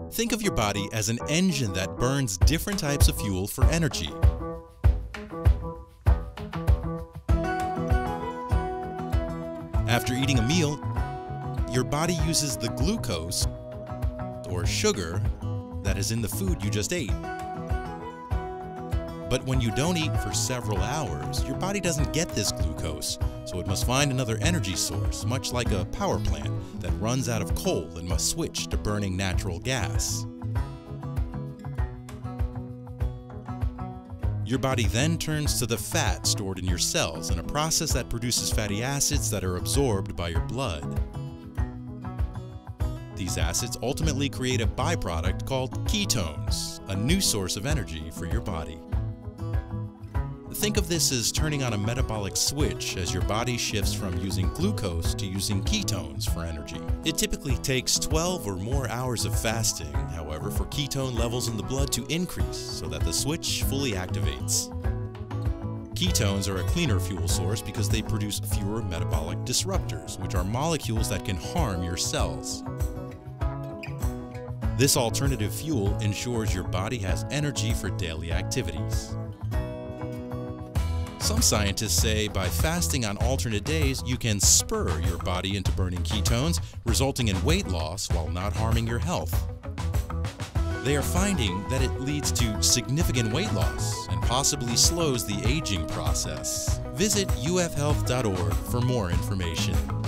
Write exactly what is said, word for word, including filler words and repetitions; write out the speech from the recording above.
Think of your body as an engine that burns different types of fuel for energy. After eating a meal, your body uses the glucose, or sugar, that is in the food you just ate. But when you don't eat for several hours, your body doesn't get this glucose, so it must find another energy source, much like a power plant that runs out of coal and must switch to burning natural gas. Your body then turns to the fat stored in your cells in a process that produces fatty acids that are absorbed by your blood. These acids ultimately create a byproduct called ketones, a new source of energy for your body. Think of this as turning on a metabolic switch as your body shifts from using glucose to using ketones for energy. It typically takes twelve or more hours of fasting, however, for ketone levels in the blood to increase so that the switch fully activates. Ketones are a cleaner fuel source because they produce fewer metabolic disruptors, which are molecules that can harm your cells. This alternative fuel ensures your body has energy for daily activities. Some scientists say by fasting on alternate days, you can spur your body into burning ketones, resulting in weight loss while not harming your health. They are finding that it leads to significant weight loss and possibly slows the aging process. Visit U F health dot org for more information.